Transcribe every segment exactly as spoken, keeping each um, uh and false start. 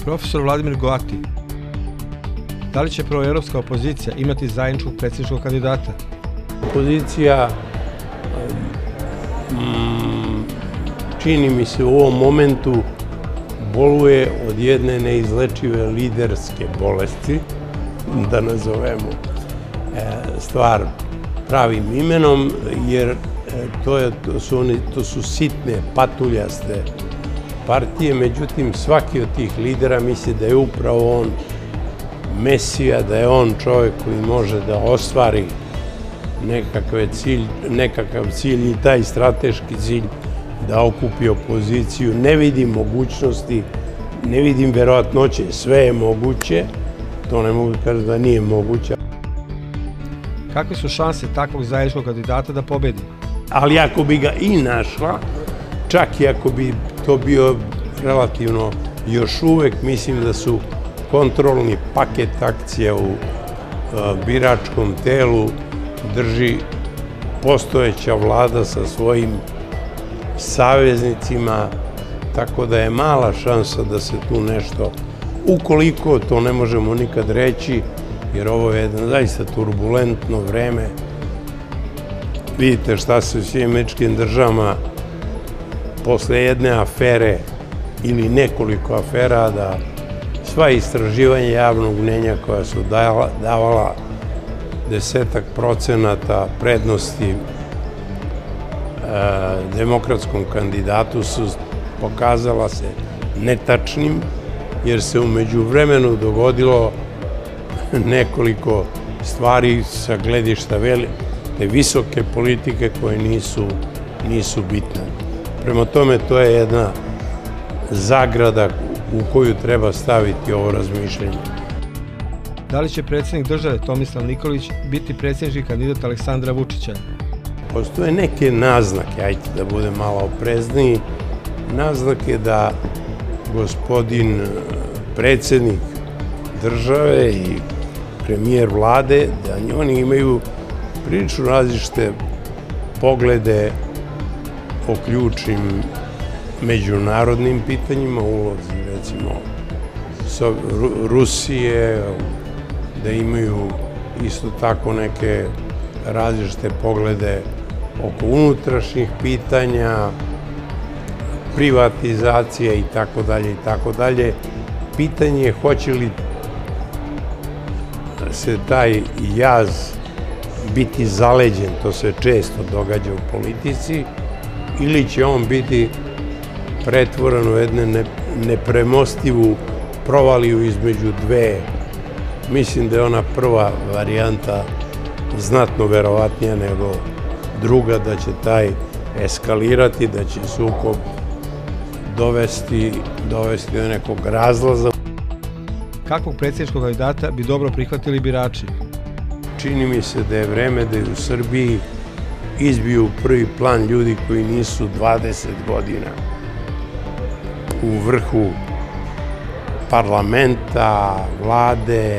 Profesor Vladimir Goati, da li će proevropska opozicija imati zajedničkog predsjedničkog kandidata? Opozicija mm, čini mi se u ovom momentu boluje od jedne neizlečive liderske bolesti, da nazovemo stvar pravim imenom, jer to, je, to, su oni, to su sitne, patuljaste partije, međutim svaki od tih lidera misli da je upravo on mesija, da je on čovjek koji može da ostvari nekakav cilj, nekakav cilj i taj strateški cilj da okupi opoziciju. Ne vidim mogućnosti, ne vidim verovatnoće, sve je moguće, to ne mogu kažem da nije moguće. Kakve su šanse takvog zajedničkog kandidata da pobedi? Ali ako bi ga i našla, čak i ako bi to bio relativno još uvek, mislim da su kontrolni paket akcija u biračkom telu drži postojeća vlada sa svojim saveznicima, tako da je mala šansa da se tu nešto, ukoliko to ne možemo nikad reći, jer ovo je jedno zaista turbulentno vreme. Vidite šta se u Sjedinjenim Američkim Državama posle jedne afere ili nekoliko afera, da sva istraživanja javnog mnjenja koja su davala desetak procenata prednosti demokratskom kandidatu su pokazala se netačnim, jer se u međuvremenu dogodilo nekoliko stvari sa gledišta te visoke politike koje nisu, nisu bitne. Prema tome, to je jedna zagrada u koju treba staviti ovo razmišljanje. Da li će predsjednik države Tomislav Nikolić biti predsjednički kandidat Aleksandra Vučića? Postoje neke naznake, ajde da budem malo oprezniji, naznake da gospodin predsjednik države i premijer vlade, da oni imaju prilično različite poglede o ključnim međunarodnim pitanjima, ulozi recimo Rusije, da imaju isto tako neke različite poglede oko unutrašnjih pitanja, privatizacije i tako dalje i tako dalje. Pitanje je hoće li se taj jaz biti zaleđen, to se često događa u politici, ili će on biti pretvoren u jednu nepremostivu provaliju između dve. Mislim da je ona prva varijanta znatno verovatnija nego druga, da će taj eskalirati, da će sukob dovesti, dovesti do nekog razlaza. Kakvog predsjedničkog kandidata bi dobro prihvatili birači? Čini mi se da je vreme da je u Srbiji izbiju u prvi plan ljudi koji nisu dvadeset godina u vrhu parlamenta, vlade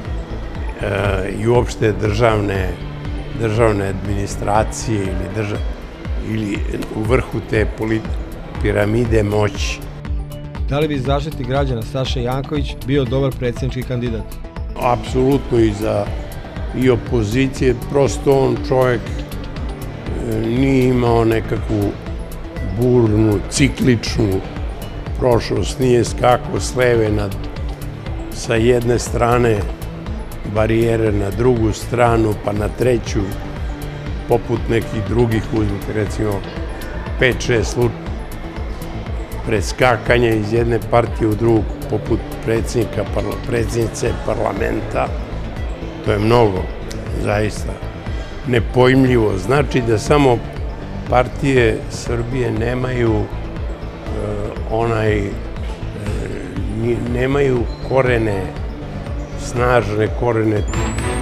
i uopšte državne, državne administracije ili, ili u vrhu te piramide moći. Da li bi Zaštitnik građana Saša Janković bio dobar predsjednički kandidat? Apsolutno i za i opozicije, prosto on čovjek nije imao nekakvu burnu, cikličnu prošlost, nije skakao s leve sa jedne strane barijere na drugu stranu, pa na treću, poput nekih drugih, uzmite recimo pet šest preskakanja iz jedne partije u drugu, poput predsjednika, predsjednice parlamenta. To je mnogo, zaista nepojmljivo. Znači da samo partije Srbije nemaju onaj, nemaju korene, snažne korene